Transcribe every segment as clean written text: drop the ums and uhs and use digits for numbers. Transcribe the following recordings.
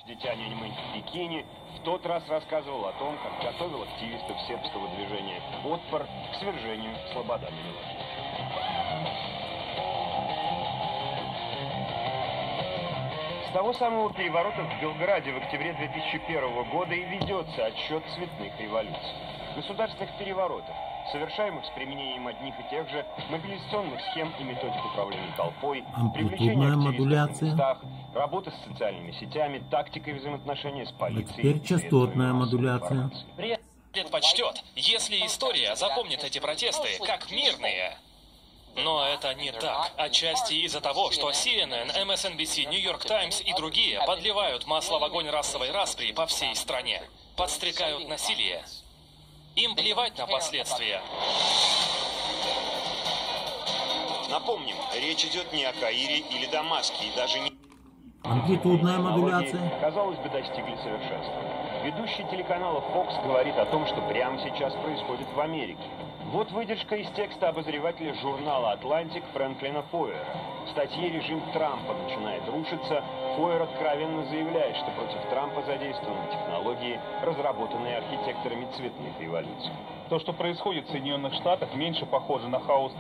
дитя нянь-мэнь в Пекине, в тот раз рассказывал о том, как готовил активистов сербского движения «Отпор» к свержению Слободана Милошевича. С того самого переворота в Белграде в октябре 2001 года и ведется отсчет цветных революций. Государственных переворотов, совершаемых с применением одних и тех же мобилизационных схем и методик управления толпой, привлечения активистов в местах, работа с социальными сетями, тактикой взаимоотношения с полицией. Теперь частотная модуляция. Предпочтет, если история запомнит эти протесты как мирные. Но это не так. Отчасти из-за того, что CNN, MSNBC, New York Times и другие подливают масло в огонь расовой распри по всей стране. Подстрекают насилие. Им плевать на последствия. Напомним, речь идет не о Каире или Дамаске, и даже не... Амплитудная модуляция. Казалось бы, достигли совершенства. Ведущий телеканала Fox говорит о том, что прямо сейчас происходит в Америке. Вот выдержка из текста обозревателя журнала «Атлантик» Фрэнклина Фойера. В статье «Режим Трампа начинает рушиться» Фойер откровенно заявляет, что против Трампа задействованы технологии, разработанные архитекторами цветных революций. То, что происходит в Соединенных Штатах, меньше похоже на хаос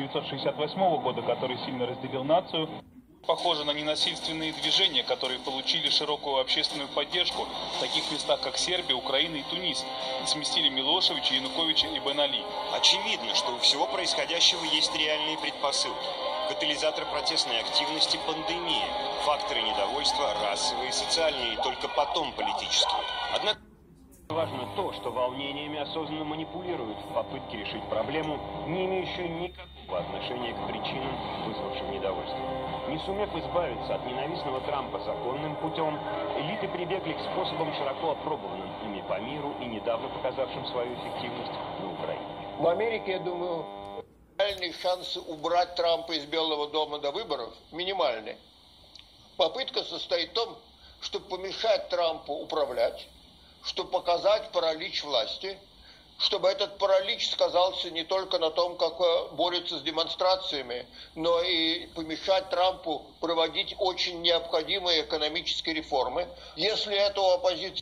1968 года, который сильно разделил нацию. Похоже на ненасильственные движения, которые получили широкую общественную поддержку в таких местах, как Сербия, Украина и Тунис, и сместили Милошевича, Януковича и Бен Али. Очевидно, что у всего происходящего есть реальные предпосылки. Катализатор протестной активности – пандемия, факторы недовольства – расовые и социальные, и только потом политические. Однако важно то, что волнениями осознанно манипулируют в попытке решить проблему, не имеющую никакого отношения к причинам, вызвавшим недовольство. Не сумев избавиться от ненавистного Трампа законным путем, элиты прибегли к способам, широко опробованным ими по миру и недавно показавшим свою эффективность на Украине. В Америке, я думаю, реальные шансы убрать Трампа из Белого дома до выборов минимальны. Попытка состоит в том, чтобы помешать Трампу управлять, чтобы показать паралич власти, чтобы этот паралич сказался не только на том, как борется с демонстрациями, но и помешать Трампу проводить очень необходимые экономические реформы. Если это у оппозиции,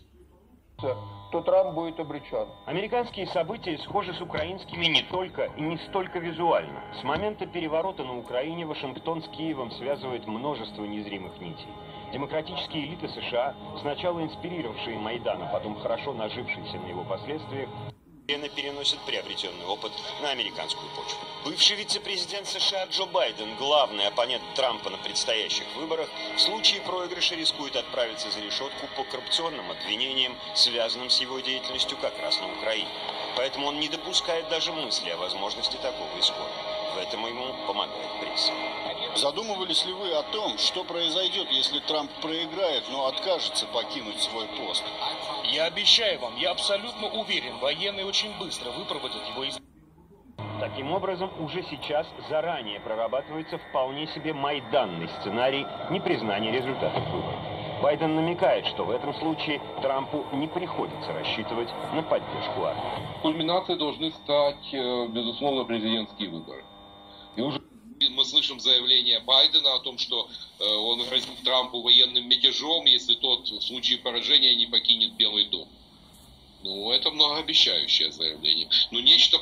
то Трамп будет обречен. Американские события схожи с украинскими не только и не столько визуально. С момента переворота на Украине Вашингтон с Киевом связывает множество незримых нитей. Демократические элиты США, сначала инспирировавшие Майдан, а потом хорошо нажившиеся на его последствиях, переносит приобретенный опыт на американскую почву. Бывший вице-президент США Джо Байден, главный оппонент Трампа на предстоящих выборах, в случае проигрыша рискует отправиться за решетку по коррупционным обвинениям, связанным с его деятельностью как раз на Украине. Поэтому он не допускает даже мысли о возможности такого исхода. В этом ему помогает пресса. Задумывались ли вы о том, что произойдет, если Трамп проиграет, но откажется покинуть свой пост? Я обещаю вам, я абсолютно уверен, военные очень быстро выпроводят его из... Таким образом, уже сейчас заранее прорабатывается вполне себе майданный сценарий непризнания результатов выборов. Байден намекает, что в этом случае Трампу не приходится рассчитывать на поддержку армии. Кульминацией должны стать, безусловно, президентские выборы. И уже мы слышим заявление Байдена о том, что он грозит Трампу военным мятежом, если тот в случае поражения не покинет Белый дом. Ну, это многообещающее заявление. Но нечто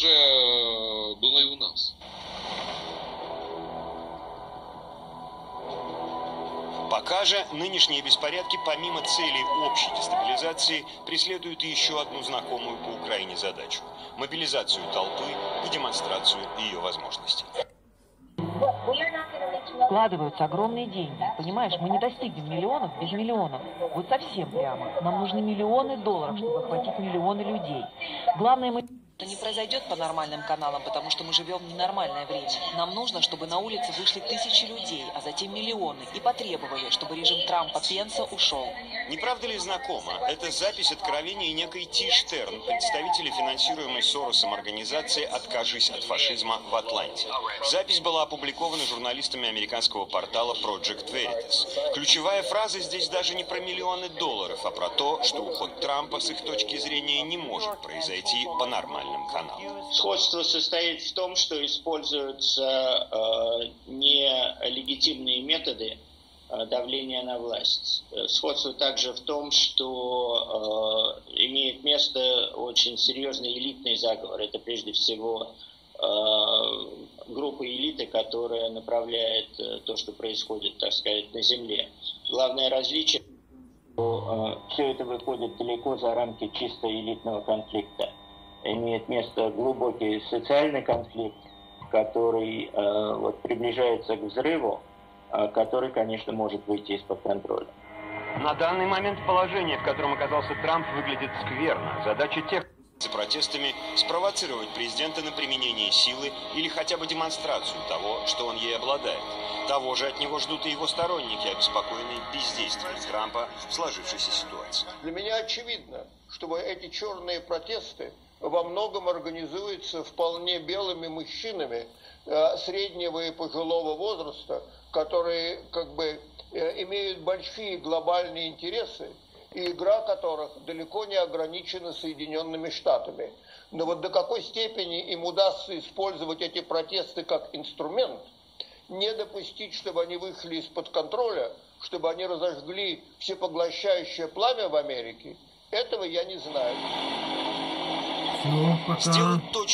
похожее было и у нас. Пока же нынешние беспорядки, помимо целей общей дестабилизации, преследуют еще одну знакомую по Украине задачу – мобилизацию толпы и демонстрацию ее возможностей. Вкладываются огромные деньги. Понимаешь, мы не достигнем миллионов без миллионов. Вот совсем прямо. Нам нужны миллионы долларов, чтобы охватить миллионы людей. Главное, мы... Это не произойдет по нормальным каналам, потому что мы живем в ненормальное время. Нам нужно, чтобы на улице вышли тысячи людей, а затем миллионы, и потребовали, чтобы режим Трампа-Пенса ушел. Не правда ли знакомо? Это запись откровений некой Ти Штерн, представителя финансируемой Соросом организации «Откажись от фашизма» в Атланте. Запись была опубликована журналистами американского портала Project Veritas. Ключевая фраза здесь даже не про миллионы долларов, а про то, что уход Трампа с их точки зрения не может произойти по нормальному каналам. Сходство состоит в том, что используются нелегитимные методы давления на власть. Сходство также в том, что имеет место очень серьезный элитный заговор. Это прежде всего группа элиты, которая направляет то, что происходит, так сказать, на земле. Главное различие, что все это выходит далеко за рамки чисто элитного конфликта. Имеет место глубокий социальный конфликт, который приближается к взрыву, который, конечно, может выйти из-под контроля. На данный момент положение, в котором оказался Трамп, выглядит скверно. Задача тех, с протестами, спровоцировать президента на применение силы или хотя бы демонстрацию того, что он ей обладает. Того же от него ждут и его сторонники, обеспокоенные бездействием Трампа в сложившейся ситуации. Для меня очевидно, что эти черные протесты во многом организуются вполне белыми мужчинами среднего и пожилого возраста, которые имеют большие глобальные интересы, и игра которых далеко не ограничена Соединенными Штатами. Но вот до какой степени им удастся использовать эти протесты как инструмент, не допустить, чтобы они вышли из-под контроля, чтобы они разожгли всепоглощающее пламя в Америке, этого я не знаю. Все, пока.